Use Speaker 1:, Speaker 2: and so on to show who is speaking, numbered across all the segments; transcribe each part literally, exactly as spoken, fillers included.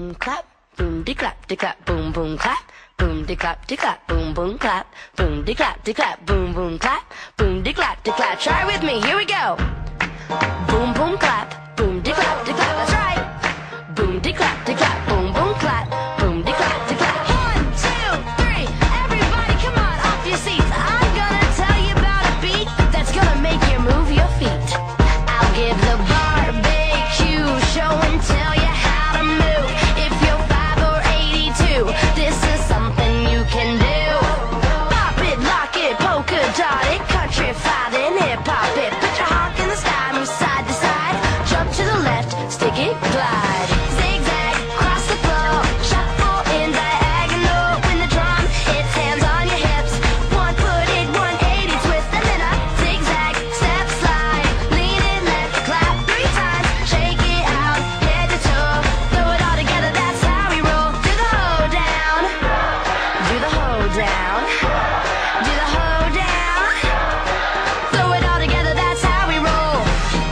Speaker 1: boom clap, boom de clap de clap, boom boom clap, boom de clap de clap, boom boom clap, boom de clap de clap, boom boom clap, boom de clap de clap. Try with me, here we go. Boom boom clap, boom de clap de clap. That's right. Boom de clap de clap, boom boom clap, boom de clap de clap. One, two, three, everybody come on off your seats. I'm gonna tell you about a beat that's gonna make you move your feet. I'll give the barbecue show and tell you how to move. If you're five or eighty-two, this is something you can do. Pop it, lock it, polka dot it, country five and hip hop it. Put your honk in the sky, move side to side, jump to the left, stick it, glide. Zigzag, cross the floor, shuffle in diagonal. When the drum hits, hands on your hips. One foot in, one eighty twist, and then a zigzag, step slide. Lean in, left, clap three times, shake it out, head to toe. Throw it all together, that's how we roll. Do the hoe down, do the hoe down, do the hoe down. Throw it all together, that's how we roll.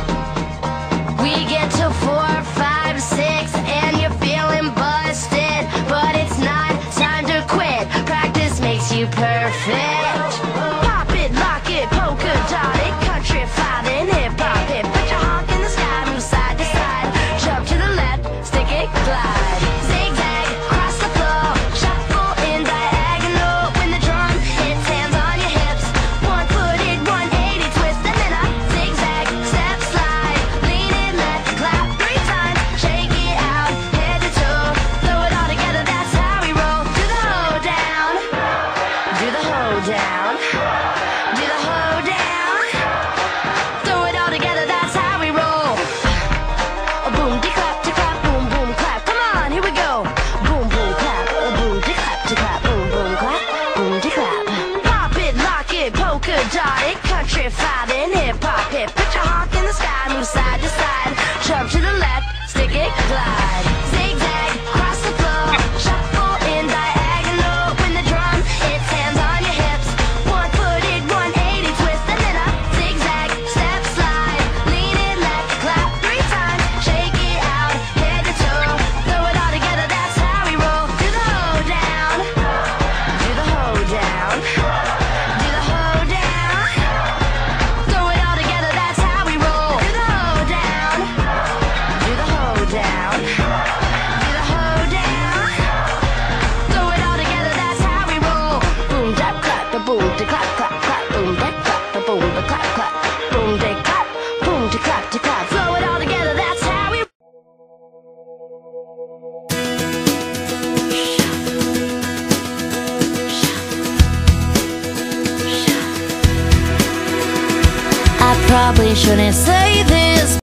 Speaker 1: We get to four, five, six, and you're feeling busted, but it's not time to quit. Practice makes you perfect. Pop it, lock it, polka dot it, country five and hip hop it. Put your honk in the sky, move side to side, jump to the left, stick it, glide. Zigzag, cross the floor, shuffle in diagonal. When the drum hits, hands on your hips. One foot in, one eighty twist, and then a zigzag, step slide. Lean in, left, clap three times, shake it out, head to toe. Throw it all together, that's how we roll. Do the hoe down, do the hoe down, do the hoe down. Throw it all together, that's how we roll. A boom de clap de clap, boom boom clap. Come on, here we go. Boom boom clap, a boom de clap de clap, boom boom clap, boom de clap. Pop it, lock it, polka dot it, country five and hip hop it. Put your honk in the sky, move side to side, jump to the left, stick it, glide. Zigzag, cross the floor, shuffle in diagonal. When the drum hits, hands on your hips. One foot in, one eighty twist, and then a zigzag, step slide. Lean in, left, clap three times, shake it out, head to toe. Throw it all together, that's how we roll. Do the hoe down, do the hoe down, do the hoe down. Throw it all together, that's how we roll. Do the hoe down, do the hoe down, do the hoe down. Throw it all together, that's how we roll. Boom, dap, clap, the boom, de clap, clap, clap, boom, de clap, the boom, the clap, clap, boom, de clap, boom, de clap, de clap. Throw it all together, that's how we. I probably shouldn't say this.